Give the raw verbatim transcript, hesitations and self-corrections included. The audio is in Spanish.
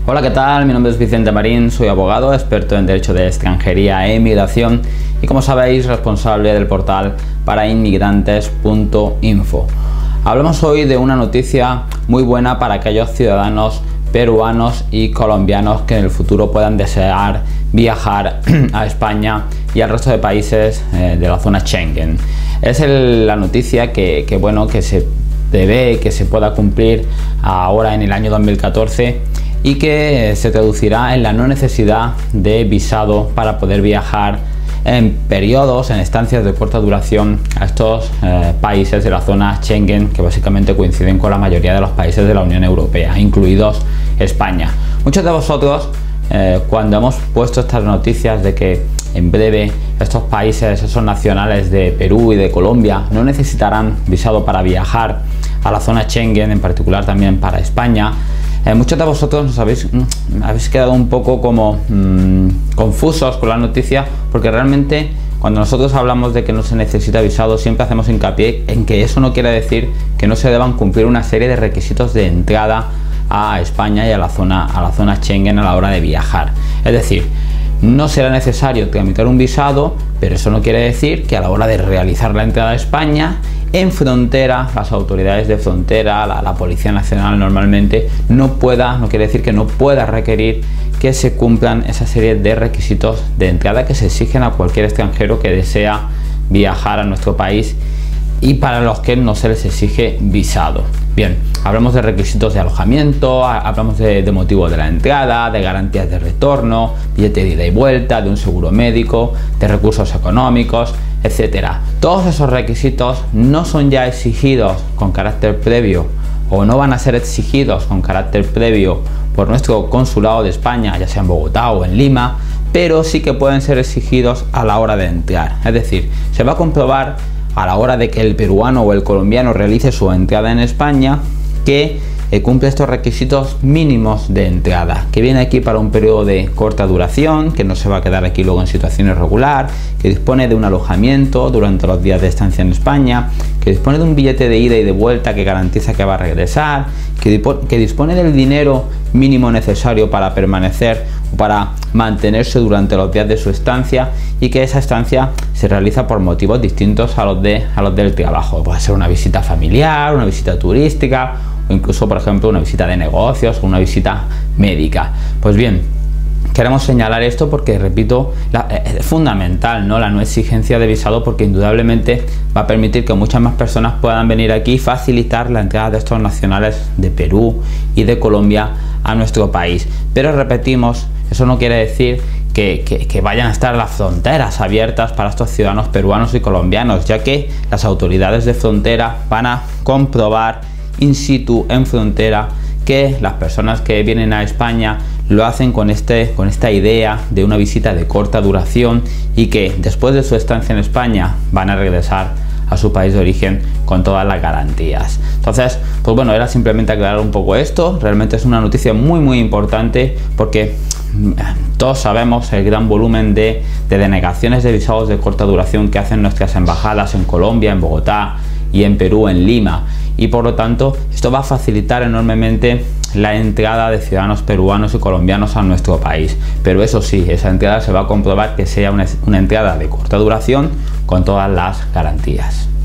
Hola, ¿qué tal? Mi nombre es Vicente Marín, soy abogado, experto en Derecho de Extranjería e Inmigración y, como sabéis, responsable del portal para inmigrantes punto info. Hablamos hoy de una noticia muy buena para aquellos ciudadanos peruanos y colombianos que en el futuro puedan desear viajar a España y al resto de países eh, de la zona Schengen. Es el, la noticia que, que, bueno, que se prevé que se pueda cumplir ahora en el año dos mil catorce y que se traducirá en la no necesidad de visado para poder viajar en periodos, en estancias de corta duración a estos eh, países de la zona Schengen, que básicamente coinciden con la mayoría de los países de la Unión Europea, incluidos España. Muchos de vosotros, eh, cuando hemos puesto estas noticias de que en breve estos países, esos nacionales de Perú y de Colombia, no necesitarán visado para viajar a la zona Schengen, en particular también para España, Eh, muchos de vosotros os habéis, mm, habéis quedado un poco como mmm, confusos con la noticia, porque realmente cuando nosotros hablamos de que no se necesita visado, siempre hacemos hincapié en que eso no quiere decir que no se deban cumplir una serie de requisitos de entrada a España y a la zona, a la zona Schengen a la hora de viajar. Es decir, no será necesario tramitar un visado, pero eso no quiere decir que a la hora de realizar la entrada a España, en frontera, las autoridades de frontera, la, la Policía Nacional normalmente, no pueda, no quiere decir que no pueda requerir que se cumplan esa serie de requisitos de entrada que se exigen a cualquier extranjero que desea viajar a nuestro país y para los que no se les exige visado. Bien, hablamos de requisitos de alojamiento, hablamos de, de motivos de la entrada, de garantías de retorno, billete de ida y vuelta, de un seguro médico, de recursos económicos, etcétera. Todos esos requisitos no son ya exigidos con carácter previo o no van a ser exigidos con carácter previo por nuestro consulado de España, ya sea en Bogotá o en Lima, pero sí que pueden ser exigidos a la hora de entrar. Es decir, se va a comprobar a la hora de que el peruano o el colombiano realice su entrada en España que eh, cumple estos requisitos mínimos de entrada, que viene aquí para un periodo de corta duración, que no se va a quedar aquí luego en situación irregular, que dispone de un alojamiento durante los días de estancia en España, que dispone de un billete de ida y de vuelta que garantiza que va a regresar, que, que dispone del dinero mínimo necesario para permanecer o para mantenerse durante los días de su estancia y que esa estancia se realiza por motivos distintos a los, de, a los del trabajo. Puede ser una visita familiar, una visita turística o incluso, por ejemplo, una visita de negocios o una visita médica. Pues bien, queremos señalar esto porque, repito, la, es fundamental, ¿no?, la no exigencia de visado, porque indudablemente va a permitir que muchas más personas puedan venir aquí y facilitar la entrada de estos nacionales de Perú y de Colombia a nuestro país. Pero repetimos, eso no quiere decir que, que, que vayan a estar las fronteras abiertas para estos ciudadanos peruanos y colombianos, ya que las autoridades de frontera van a comprobar in situ en frontera que las personas que vienen a España lo hacen con, este, con esta idea de una visita de corta duración y que después de su estancia en España van a regresar a su país de origen con todas las garantías. Entonces, pues bueno, era simplemente aclarar un poco esto. Realmente es una noticia muy muy importante porque todos sabemos el gran volumen de, de denegaciones de visados de corta duración que hacen nuestras embajadas en Colombia, en Bogotá y en Perú, en Lima, y por lo tanto esto va a facilitar enormemente la entrada de ciudadanos peruanos y colombianos a nuestro país. Pero eso sí, esa entrada se va a comprobar que sea una, una entrada de corta duración con todas las garantías.